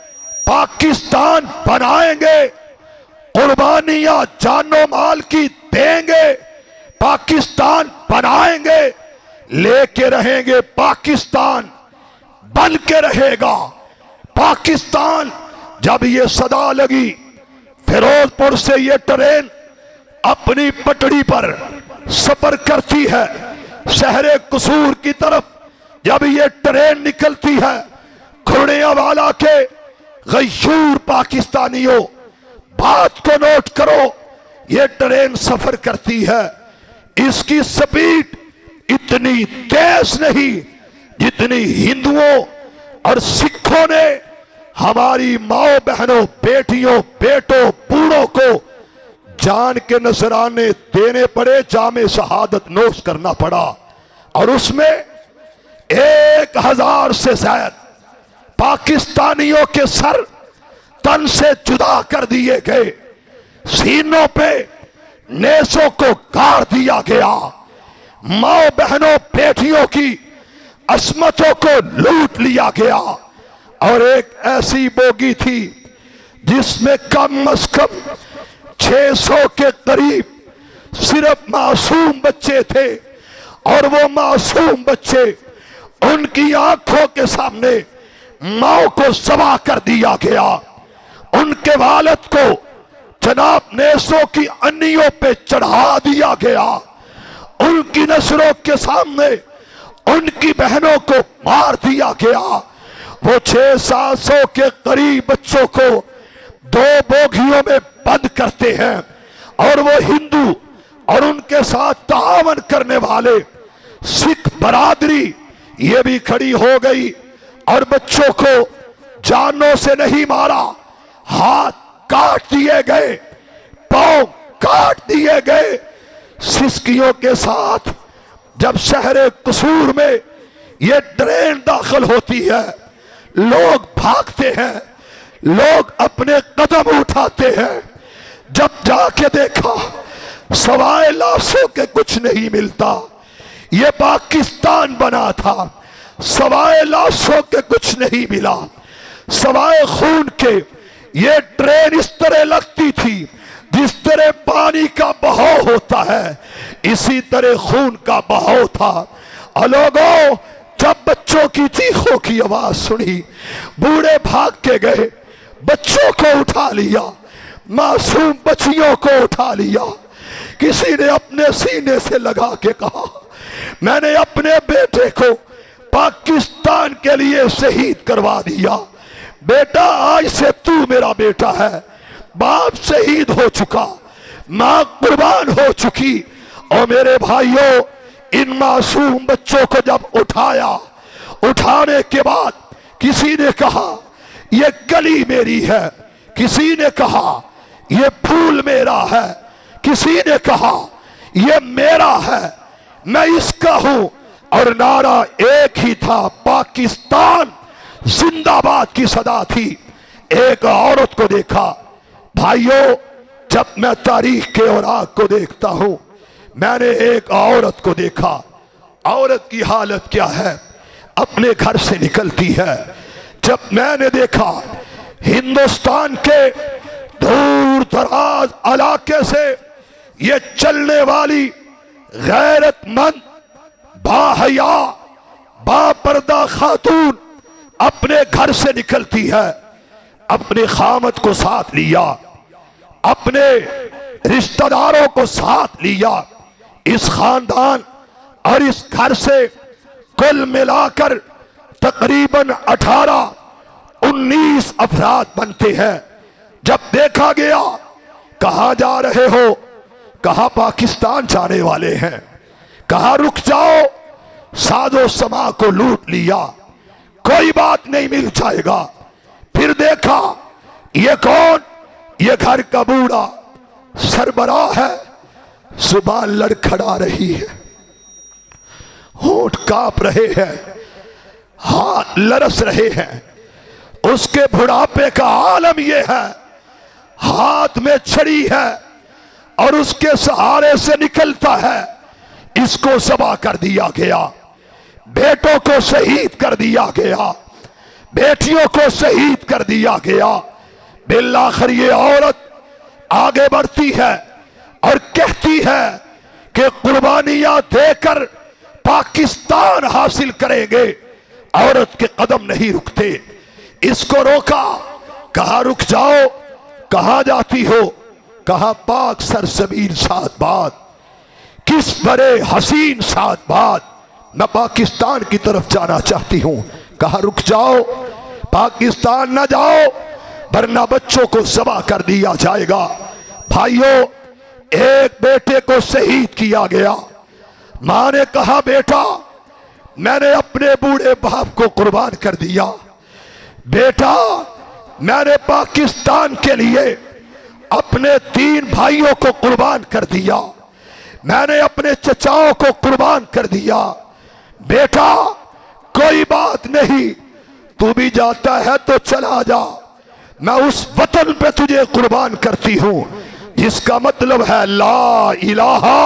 پاکستان بنائیں گے، قربانیاں جان و مال کی دیں گے، پاکستان بنائیں گے، لے کے رہیں گے، پاکستان بن کے رہے گا، پاکستان۔ جب یہ صدا لگی فیروز پور سے یہ ٹرین اپنی پٹڑی پر سفر کرتی ہے شہر قصور کی طرف، جب یہ ٹرین نکلتی ہے، کھڑیاں والا کے غیور پاکستانیوں بات کو نوٹ کرو، یہ ٹرین سفر کرتی ہے، اس کی سپیڈ اتنی تیز نہیں جتنی ہندوؤں اور سکھوں نے ہماری ماں بہنوں، بیٹیوں، بیٹوں، بوڑھوں کو جان کے نذرانے دینے پڑے، جام شہادت نوش کرنا پڑا، اور اس میں ایک ہزار سے زائد پاکستانیوں کے سر تن سے جدا کر دیے گئے، سینوں پہ نیزوں کو گاڑ دیا گیا، ماں بہنوں بیٹیوں کی عصمتوں کو لوٹ لیا گیا، اور ایک ایسی بوگی تھی جس میں کم از کم چھ سو کے قریب صرف معصوم بچے تھے، اور وہ معصوم بچے ان کی آنکھوں کے سامنے ماں کو ذبح کر دیا گیا، ان کے والد کو جناب نیزوں کی انیوں پہ چڑھا دیا گیا، ان کی نظروں کے سامنے ان کی بہنوں کو مار دیا گیا۔ وہ چھ سات سو کے قریب بچوں کو دو بوگیوں میں بند کرتے ہیں، اور وہ ہندو اور ان کے ساتھ تعاون کرنے والے سکھ برادری یہ بھی کھڑی ہو گئی، اور بچوں کو جانوں سے نہیں مارا، ہاتھ کاٹ دیے گئے، پاؤں کاٹ دیے گئے۔ سسکیوں کے ساتھ جب شہر قصور میں یہ ٹرین داخل ہوتی ہے، لوگ بھاگتے ہیں، لوگ اپنے قدم اٹھاتے ہیں، جب جا کے دیکھا سوائے لاشوں کے کچھ نہیں ملتا، یہ پاکستان بنا تھا، سوائے لاشوں کے کچھ نہیں ملا، سوائے خون کے۔ یہ ٹرین اس طرح لگتی تھی جس طرح پانی کا بہاؤ ہوتا ہے، اسی طرح خون کا بہاؤ تھا۔ اور لوگوں جب بچوں کی چیخوں کی آواز سنی، بوڑھے بھاگ کے گئے، بچوں کو اٹھا لیا، मासूम बच्चियों को उठा लिया। किसी ने अपने सीने से लगा के कहा, मैंने अपने बेटे को पाकिस्तान के लिए शहीद करवा दिया। बेटा आज से तू मेरा बेटा है। बाप शहीद हो चुका, माँ कुर्बान हो चुकी। और मेरे भाइयों, इन मासूम बच्चों को जब उठाया, उठाने के बाद किसी ने कहा ये गली मेरी है, किसी ने कहा ये फूल मेरा है, किसी ने कहा ये मेरा है, मैं इसका हूं। और नारा एक ही था, पाकिस्तान जिंदाबाद की सदा थी। एक औरत को देखा। भाइयों, जब मैं तारीख के औराक को देखता हूं, मैंने एक औरत को देखा। औरत की हालत क्या है, अपने घर से निकलती है। जब मैंने देखा हिंदुस्तान के दूर दराज इलाके से ये चलने वाली गैरतमंद बाहया बापर्दा खातून अपने घर से निकलती है, अपने खामद को साथ लिया, अपने रिश्तेदारों को साथ लिया। इस खानदान और इस घर से कुल मिलाकर तकरीबन अठारह उन्नीस अफराद बनते हैं। जब देखा गया, कहां जा रहे हो, कहा पाकिस्तान जाने वाले हैं, कहा रुक जाओ, साजो समा को लूट लिया, कोई बात नहीं, मिल जाएगा। फिर देखा ये कौन, ये घर का बूढ़ा सरबराह है, जुबान लड़खड़ा रही है, होंठ कांप रहे हैं, हाथ लरस रहे हैं। उसके बुढ़ापे का आलम यह है, हाथ में छड़ी है और उसके सहारे से निकलता है। इसको ज़बह कर दिया गया, बेटों को शहीद कर दिया गया, बेटियों को शहीद कर दिया गया। बिलाखिर ये औरत आगे बढ़ती है और कहती है कि कुर्बानियां देकर पाकिस्तान हासिल करेंगे। औरत के कदम नहीं रुकते। इसको रोका, कहा रुक जाओ, कहां जाती हो, कहा पाक सरजमीन सादबाद, किस बड़े हसीन सादबाद, मैं पाकिस्तान की तरफ जाना चाहती हूं। कहा रुक जाओ, पाकिस्तान न जाओ वरना बच्चों को ज़बह कर दिया जाएगा। भाइयों, एक बेटे को शहीद किया गया। मां ने कहा बेटा मैंने अपने बूढ़े बाप को कुर्बान कर दिया, बेटा मैंने पाकिस्तान के लिए अपने तीन भाइयों को कुर्बान कर दिया, मैंने अपने चचाओं को कुर्बान कर दिया। बेटा कोई बात नहीं, तू भी जाता है तो चला जा, मैं उस वतन पे तुझे कुर्बान करती हूं जिसका मतलब है ला इलाहा।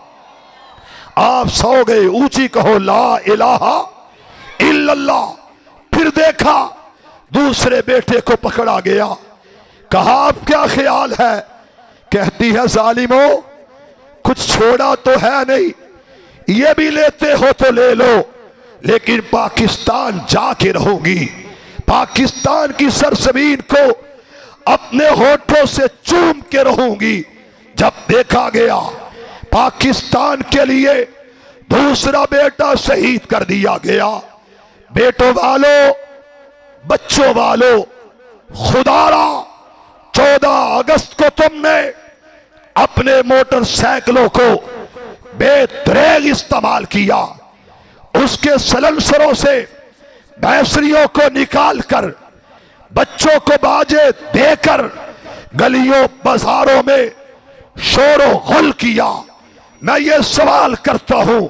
आप सो गए, ऊंची कहो ला इलाहा इल्लल्लाह। फिर देखा दूसरे बेटे को पकड़ा गया। कहा आप क्या ख्याल है, कहती है जालिमो कुछ छोड़ा तो है नहीं, ये भी लेते हो तो ले लो, लेकिन पाकिस्तान जाके रहोगी, पाकिस्तान की सरजमीन को अपने होठों से चूम के रहूंगी। जब देखा गया पाकिस्तान के लिए दूसरा बेटा शहीद कर दिया गया। बेटों वालों, बच्चों वालों, खुदारा चौदह अगस्त को तुमने अपने मोटरसाइकिलों को बेदरेग इस्तेमाल किया, उसके सलंसरों से बैसरियों को निकालकर बच्चों को बाजे देकर गलियों बाजारों में शोरो गुल किया। मैं ये सवाल करता हूं,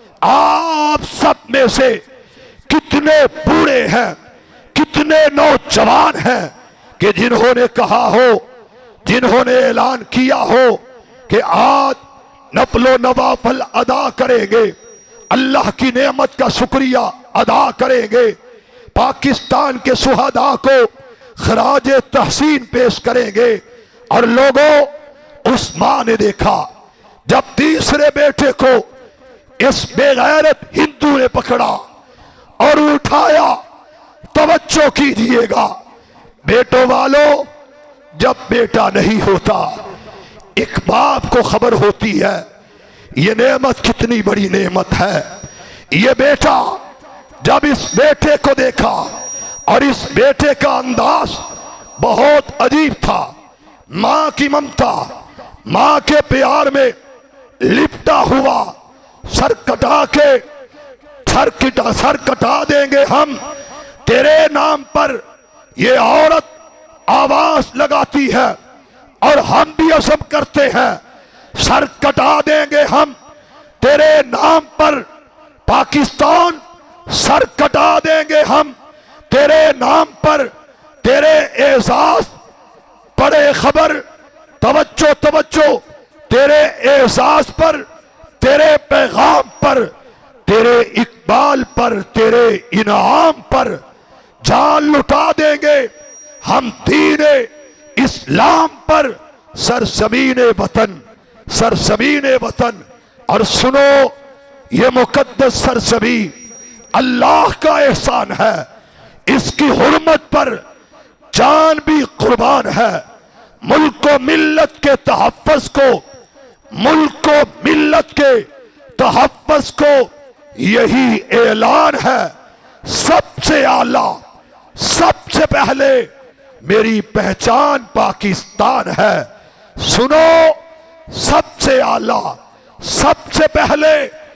आप सब में से कितने बूढ़े हैं, कितने नौजवान हैं कि जिन्होंने कहा हो, जिन्होंने ऐलान किया हो कि आज नफलो नवाफल अदा करेंगे, अल्लाह की नेमत का शुक्रिया अदा करेंगे, पाकिस्तान के सुहादा को खराज तहसीन पेश करेंगे। और लोगों, उस मां ने देखा जब तीसरे बेटे को इस बेगैरत हिंदू ने पकड़ा और उठाया, तवज्जो कीजिएगा बेटों वालों, جب بیٹا نہیں ہوتا ایک باپ کو خبر ہوتی ہے یہ نعمت کتنی بڑی نعمت ہے. یہ بیٹا جب اس بیٹے کو دیکھا اور اس بیٹے کا انداز بہت عجیب تھا، ماں کی ممتا، ماں کے پیار میں لپٹا ہوا، سر کٹا کے سر کٹا سر کٹا دیں گے ہم تیرے نام پر. یہ عورت آواز لگاتی ہے اور ہم بھی عزم کرتے ہیں سر کٹا دیں گے ہم تیرے نام پر. پاکستان سر کٹا دیں گے ہم تیرے نام پر. تیرے اعزاز پڑے خبر، توجہ توجہ، تیرے اعزاز پر، تیرے پیغام پر، تیرے اقبال پر، تیرے انعام پر جان لٹا دیں گے ہم دین اسلام پر. سرزمین وطن، سرزمین وطن، اور سنو یہ مقدس سرزمین اللہ کا احسان ہے، اس کی حرمت پر جان بھی قربان ہے. ملک و ملت کے تحفظ کو، ملک و ملت کے تحفظ کو یہی اعلان ہے. سب سے اعلیٰ، سب سے پہلے میری پہچان پاکستان ہے. سنو، سب سے اعلیٰ، سب سے پہلے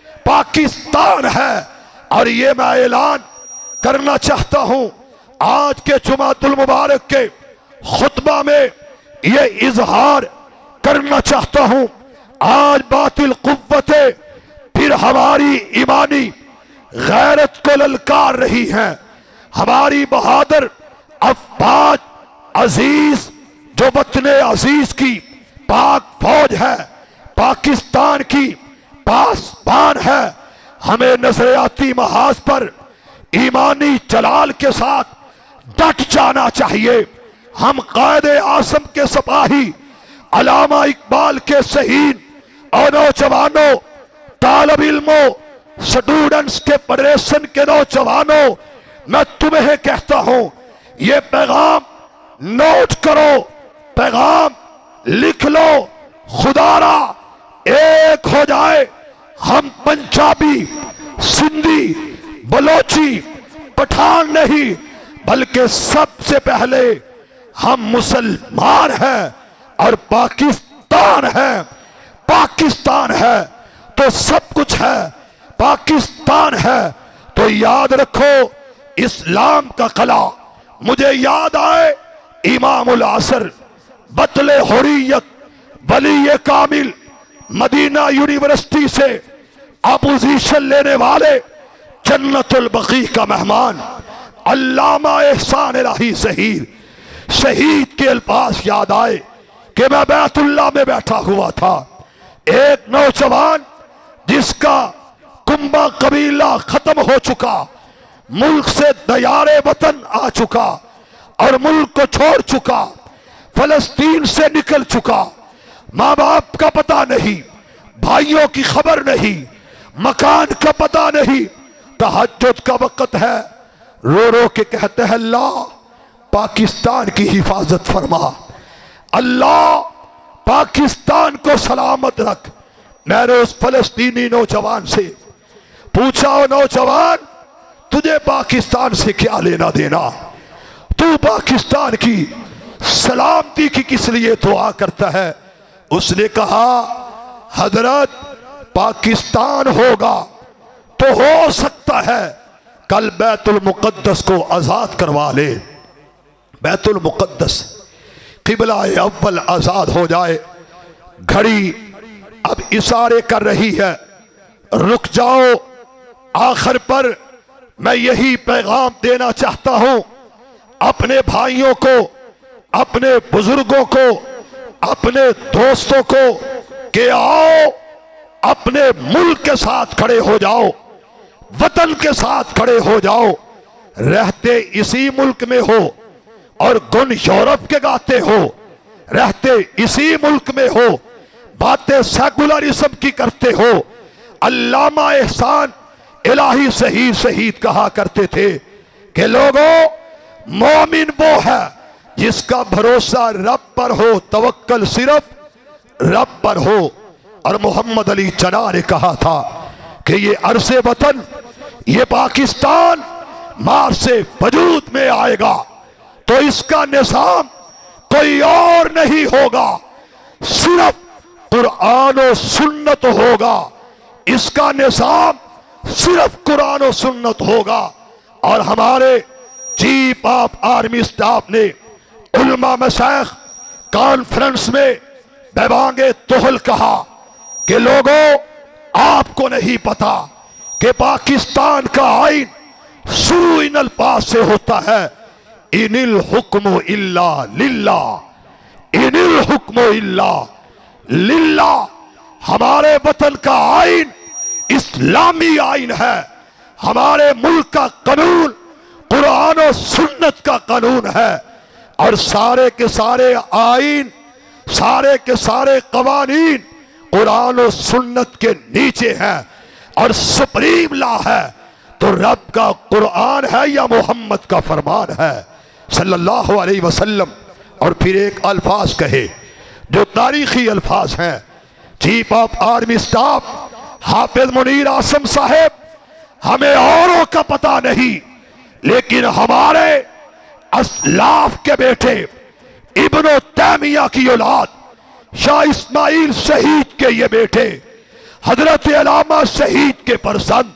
پاکستان ہے. اور یہ میں اعلان کرنا چاہتا ہوں آج کے جمعۃ المبارک کے خطبہ میں، یہ اظہار کرنا چاہتا ہوں. آج باطل قوتیں پھر ہماری ایمانی غیرت کو للکار رہی ہیں. ہماری بہادر افواج عزیز جو وطن عزیز کی پاک فوج ہے، پاکستان کی پاسبان ہے، ہمیں نظریاتی محاذ پر ایمانی جلال کے ساتھ ڈٹ جانا چاہیے. ہم قائد اعظم کے سپاہی، علامہ اقبال کے شہید اور نوجوانوں، طالب علموں، سٹوڈنٹس کے فیڈریشن کے نوجوانوں، میں تمہیں کہتا ہوں یہ پیغام نوٹ کرو، پیغام لکھ لو. خدا را ایک ہو جائے ہم پنجابی، سندھی، بلوچی، پٹھان نہیں بلکہ سب سے پہلے ہم مسلمان ہیں اور پاکستان ہے. پاکستان ہے تو سب کچھ ہے، پاکستان ہے تو یاد رکھو اسلام کا قلعہ. مجھے یاد آئے امام العصر، بطل حریت، ولی کامل، مدینہ یونیورسٹی سے اپوزیشن لینے والے، جنت البقیع کا مہمان علامہ احسان الہی ظہیر شہید کے الفاظ یاد آئے کہ میں بیت اللہ میں بیٹھا ہوا تھا. ایک نوجوان جس کا کنبہ قبیلہ ختم ہو چکا، ملک سے دیار وطن آ چکا اور ملک کو چھوڑ چکا، فلسطین سے نکل چکا، ماں باپ کا پتہ نہیں، بھائیوں کی خبر نہیں، مکان کا پتہ نہیں. تہجد کا وقت ہے، رو رو کے کہتے ہیں اللہ پاکستان کی حفاظت فرما، اللہ پاکستان کو سلامت رکھ. میں نے اس فلسطینی نوجوان سے پوچھا، او نوجوان تجھے پاکستان سے کیا لینا دینا؟ تو پاکستان کی سلامتی کی کس لیے دعا کرتا ہے؟ اس نے کہا حضرت پاکستان ہوگا تو ہو سکتا ہے کل بیت المقدس کو آزاد کروا لے، بیت المقدس قبلہ اول آزاد ہو جائے. گھڑی اب اشارے کر رہی ہے، رک جاؤ. آخر پر میں یہی پیغام دینا چاہتا ہوں اپنے بھائیوں کو، اپنے بزرگوں کو، اپنے دوستوں کو کہ آؤ اپنے ملک کے ساتھ کھڑے ہو جاؤ، وطن کے ساتھ کھڑے ہو جاؤ. رہتے اسی ملک میں ہو اور گن یورپ کے گاتے ہو، رہتے اسی ملک میں ہو، باتیں سیکولرزم کی کرتے ہو. علامہ احسان الہی شہید شہید کہا کرتے تھے کہ لوگوں مومن وہ ہے جس کا بھروسہ رب پر ہو، توکل صرف رب پر ہو۔ اور محمد علی جناح نے کہا تھا کہ یہ عرض وطن، یہ پاکستان مار سے وجود میں آئے گا تو اس کا نظام کوئی اور نہیں ہوگا، صرف قرآن و سنت ہوگا، اس کا نظام صرف قرآن و سنت ہوگا۔ اور ہمارے چیف آف آرمی اسٹاف نے علماء مشائخ کانفرنس میں بیبانگ تہل کہا کہ لوگوں، آپ کو نہیں پتا کہ پاکستان کا آئین شروع ان الفاظ سے ہوتا ہے، ان الحکم الا للہ، ان الحکم الا للہ۔ ہمارے وطن کا آئین اسلامی آئین ہے، ہمارے ملک کا قانون قرآن و سنت کا قانون ہے، اور سارے کے سارے آئین، سارے کے سارے قوانین قرآن و سنت کے نیچے ہیں، اور سپریم لا ہے تو رب کا قرآن ہے یا محمد کا فرمان ہے صلی اللہ علیہ وسلم۔ اور پھر ایک الفاظ کہے جو تاریخی الفاظ ہیں، چیف آف آرمی اسٹاف حافظ منیر اعظم صاحب، ہمیں اوروں کا پتہ نہیں لیکن ہمارے اسلاف کے بیٹے ابن تیمیہ کی اولاد، شاہ اسماعیل شہید کے یہ بیٹے، حضرت علامہ شہید کے فرزند،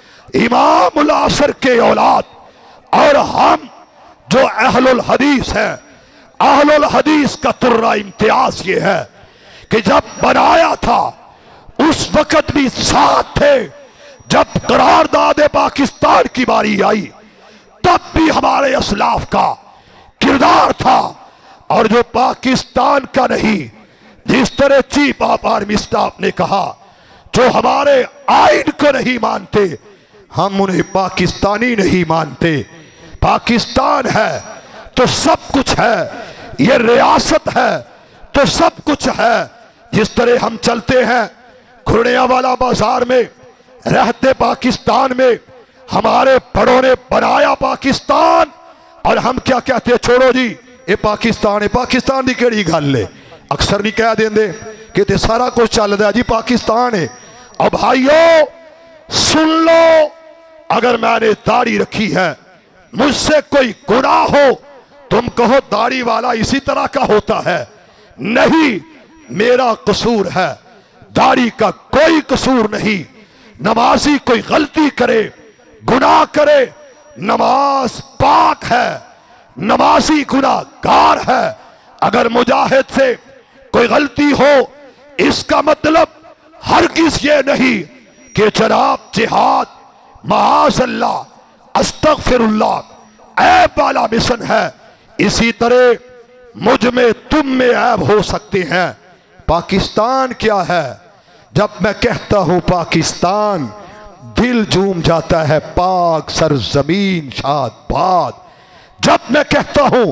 امام العصر کے اولاد، اور ہم جو اہل الحدیث ہیں، اہل الحدیث کا ترہ امتیاز یہ ہے کہ جب بنایا تھا اس وقت بھی ساتھ تھے، جب قرارداد پاکستان کی باری آئی تب بھی ہمارے اسلاف کا کردار تھا۔ اور جو پاکستان کا نہیں، جس طرح چیف آف آرمی اسٹاف نے کہا، جو ہمارے آئین کو نہیں مانتے ہم انہیں پاکستانی نہیں مانتے۔ پاکستان ہے تو سب کچھ ہے، یہ ریاست ہے تو سب کچھ ہے۔ جس طرح ہم چلتے ہیں کھرڑیاں والا بازار میں، رہتے پاکستان میں، ہمارے بڑوں نے بنایا پاکستان، اور ہم کیا کہتے ہیں، چھوڑو جی یہ پاکستان ہے، پاکستان دی کیڑی گل لے، اکثر نہیں کہہ دیں دے کہ تے سارا کچھ چل رہا ہے جی پاکستان ہے۔ اب بھائیو سن لو، اگر میں نے داڑھی رکھی ہے، مجھ سے کوئی گناہ ہو، تم کہو داڑھی والا اسی طرح کا ہوتا ہے، نہیں، میرا قصور ہے، داڑھی کا کوئی قصور نہیں۔ نمازی کوئی غلطی کرے، گناہ کرے، نماز پاک ہے، نمازی گناہ گار ہے۔ اگر مجاہد سے کوئی غلطی ہو، اس کا مطلب ہرگز یہ نہیں کہ جناب جہاد معاذ اللہ استغفر اللہ عیب والا مشن ہے۔ اسی طرح مجھ میں تم میں عیب ہو سکتے ہیں۔ پاکستان کیا ہے؟ جب میں کہتا ہوں پاکستان، دل جھوم جاتا ہے، پاک سرزمین شاد باد۔ جب میں کہتا ہوں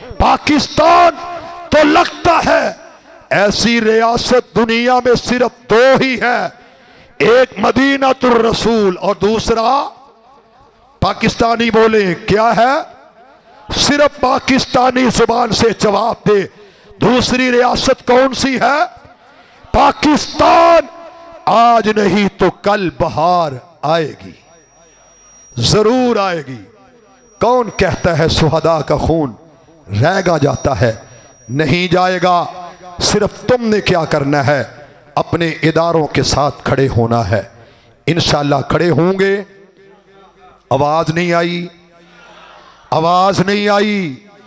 پاکستان تو لگتا ہے ایسی ریاست دنیا میں صرف دو ہی ہے، ایک مدینہ الرسول اور دوسرا پاکستانی بولے کیا ہے؟ صرف پاکستانی زبان سے جواب دے، دوسری ریاست کون سی ہے؟ پاکستان۔ آج نہیں تو کل بہار آئے گی، ضرور آئے گی۔ کون کہتا ہے شہداء کا خون رہ گا جاتا ہے؟ نہیں جائے گا۔ صرف تم نے کیا کرنا ہے؟ اپنے اداروں کے ساتھ کھڑے ہونا ہے۔ انشاءاللہ کھڑے ہوں گے۔ آواز نہیں آئی، آواز نہیں آئی۔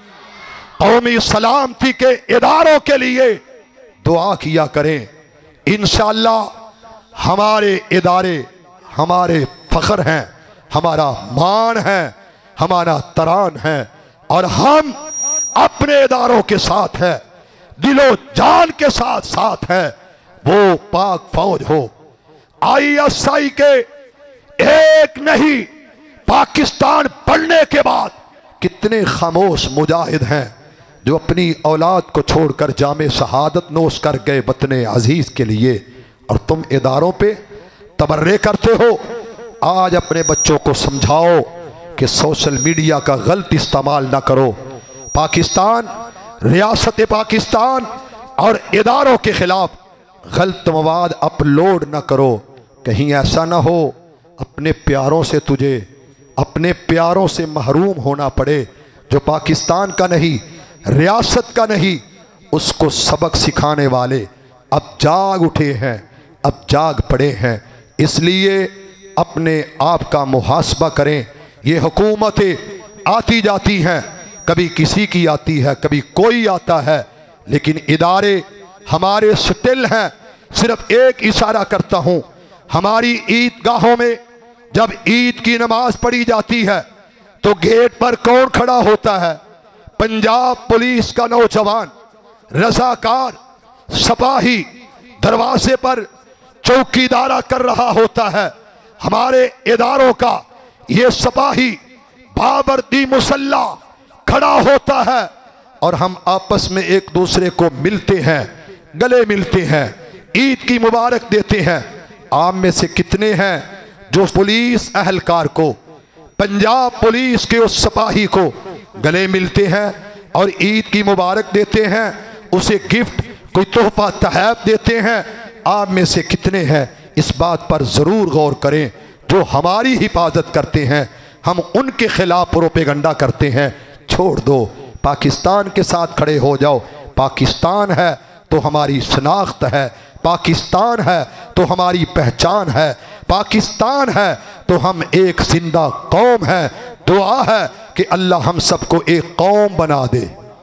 قومی سلامتی کے اداروں کے لیے دعا کیا کریں۔ انشاءاللہ ہمارے ادارے ہمارے فخر ہیں، ہمارا مان ہے، ہمارا تران ہے، اور ہم اپنے اداروں کے ساتھ ہیں، دل و جان کے ساتھ ساتھ ہے۔ وہ پاک فوج ہو، آئی ایس آئی کے ایک نہیں، پاکستان بڑھنے کے بعد کتنے خاموش مجاہد ہیں جو اپنی اولاد کو چھوڑ کر جام شہادت نوش کر گئے وطن عزیز کے لیے، اور تم اداروں پہ تبرے کرتے ہو۔ آج اپنے بچوں کو سمجھاؤ کہ سوشل میڈیا کا غلط استعمال نہ کرو۔ پاکستان، ریاست پاکستان اور اداروں کے خلاف غلط مواد اپلوڈ نہ کرو، کہیں ایسا نہ ہو اپنے پیاروں سے تجھے اپنے پیاروں سے محروم ہونا پڑے، جو پاکستان کا نہیں، ریاست کا نہیں، اس کو سبق سکھانے والے اب جاگ اٹھے ہیں، اب جاگ پڑے ہیں۔ اس لیے اپنے آپ کا محاسبہ کریں۔ یہ حکومتیں آتی جاتی ہیں، کبھی کسی کی آتی ہے، کبھی کوئی آتا ہے، لیکن ادارے ہمارے سٹل ہیں۔ صرف ایک اشارہ کرتا ہوں، ہماری عید گاہوں میں جب عید کی نماز پڑھی جاتی ہے تو گیٹ پر کون کھڑا ہوتا ہے؟ پنجاب پولیس کا نوجوان، رضاکار، سپاہی دروازے پر چوکی دارہ کر رہا ہوتا ہے۔ ہمارے اداروں کا یہ سپاہی بابردی مسلح کھڑا ہوتا ہے اور ہم آپس میں ایک دوسرے کو ملتے ہیں، گلے ملتے ہیں، عید کی مبارک دیتے ہیں۔ آپ میں سے کتنے ہیں جو پولیس اہلکار کو، پنجاب پولیس کے اس سپاہی کو گلے ملتے ہیں اور عید کی مبارک دیتے ہیں، اسے گفٹ کوئی تحفہ تحائف دیتے ہیں؟ آپ میں سے کتنے ہیں؟ اس بات پر ضرور غور کریں۔ جو ہماری حفاظت کرتے ہیں ہم ان کے خلاف پروپیگنڈا کرتے ہیں۔ چھوڑ دو، پاکستان کے ساتھ کھڑے ہو جاؤ۔ پاکستان ہے تو ہماری شناخت ہے، پاکستان ہے تو ہماری پہچان ہے، پاکستان ہے تو ہم ایک زندہ قوم ہے۔ دعا ہے کہ اللہ ہم سب کو ایک قوم بنا دے۔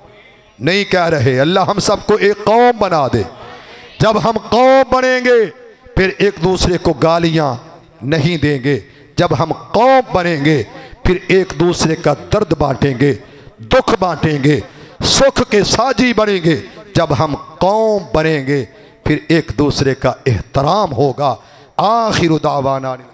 نہیں کہہ رہے اللہ ہم سب کو ایک قوم بنا دے۔ جب ہم قوم بنیں گے پھر ایک دوسرے کو گالیاں نہیں دیں گے۔ جب ہم قوم بنیں گے پھر ایک دوسرے کا درد بانٹیں گے، دکھ بانٹیں گے، سکھ کے ساجی بنیں گے۔ جب ہم قوم بنیں گے پھر ایک دوسرے کا احترام ہوگا۔ آخر دعوانا